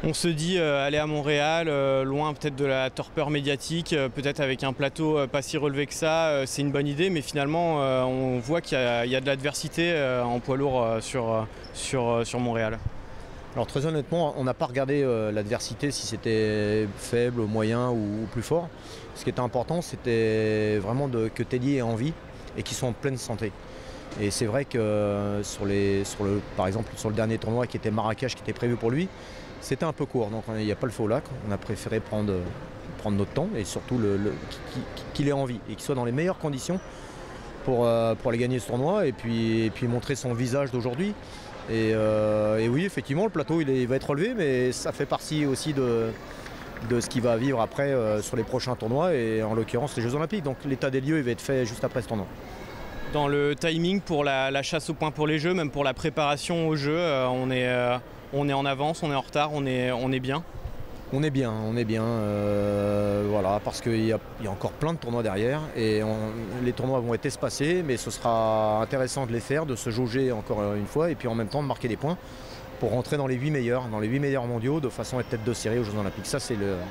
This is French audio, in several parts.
On se dit aller à Montréal, loin peut-être de la torpeur médiatique, peut-être avec un plateau pas si relevé que ça, c'est une bonne idée, mais finalement on voit qu'il y a de l'adversité en poids lourd sur Montréal. Alors très honnêtement, on n'a pas regardé l'adversité, si c'était faible, moyen ou plus fort. Ce qui était important, c'était vraiment que Teddy ait envie et qu'il soit en pleine santé. Et c'est vrai que par exemple sur le dernier tournoi qui était Marrakech, qui était prévu pour lui, c'était un peu court. Donc il n'y a pas le faux lac. On a préféré prendre notre temps et surtout qu'il ait envie et qu'il soit dans les meilleures conditions pour aller gagner ce tournoi et puis montrer son visage d'aujourd'hui. Et oui, effectivement, le plateau il va être relevé, mais ça fait partie aussi de ce qu'il va vivre après sur les prochains tournois et en l'occurrence les Jeux Olympiques. Donc l'état des lieux il va être fait juste après ce tournoi. Dans le timing pour la chasse au point pour les Jeux, même pour la préparation aux Jeux, on est en avance, on est en retard, on est bien. On est bien, voilà, parce qu'il y a encore plein de tournois derrière et les tournois vont être espacés, mais ce sera intéressant de les faire, de se jauger encore une fois et puis en même temps de marquer des points pour rentrer dans les 8 meilleurs mondiaux de façon à être tête de série aux Jeux Olympiques. Ça,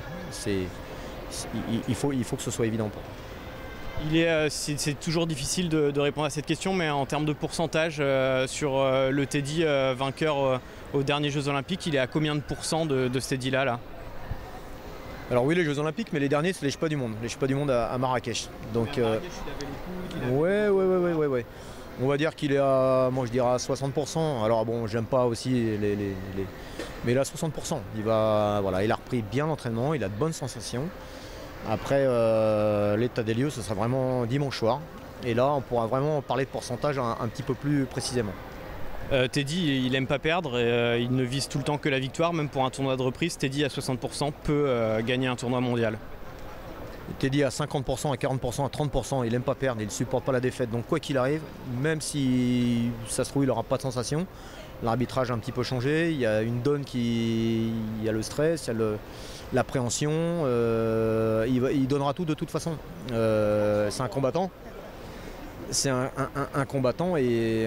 il faut que ce soit évident. C'est toujours difficile de répondre à cette question, mais en termes de pourcentage sur le Teddy vainqueur aux derniers Jeux Olympiques, il est à combien de pourcents de ce Teddy-là là? Alors oui, les Jeux Olympiques, mais les derniers, c'est les Ch'pas du Monde. Les Ch'pas du Monde à Marrakech. Donc, Marrakech, il avait les coudes, ouais. On va dire qu'il est à, moi je dirais à 60%. Alors bon, j'aime pas aussi mais il est à 60%. Il a repris bien l'entraînement, il a de bonnes sensations. Après, l'état des lieux, ce sera vraiment dimanche soir. Et là, on pourra vraiment parler de pourcentage un petit peu plus précisément. Teddy, il aime pas perdre, et, il ne vise tout le temps que la victoire, même pour un tournoi de reprise. Teddy à 60% peut gagner un tournoi mondial. Teddy à 50%, à 40%, à 30%, il aime pas perdre, il ne supporte pas la défaite. Donc quoi qu'il arrive, même si ça se trouve il n'aura pas de sensation, l'arbitrage a un petit peu changé, il y a une donne il y a le stress, il y a l'appréhension, il donnera tout de toute façon. C'est un combattant. C'est un combattant et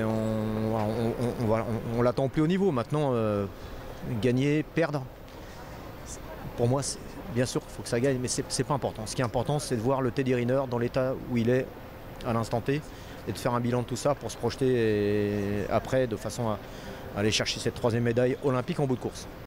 on l'attend au plus haut niveau. Maintenant, gagner, perdre, pour moi, bien sûr qu'il faut que ça gagne, mais c'est pas important. Ce qui est important, c'est de voir le Teddy Riner dans l'état où il est à l'instant T et de faire un bilan de tout ça pour se projeter après de façon à aller chercher cette 3e médaille olympique en bout de course.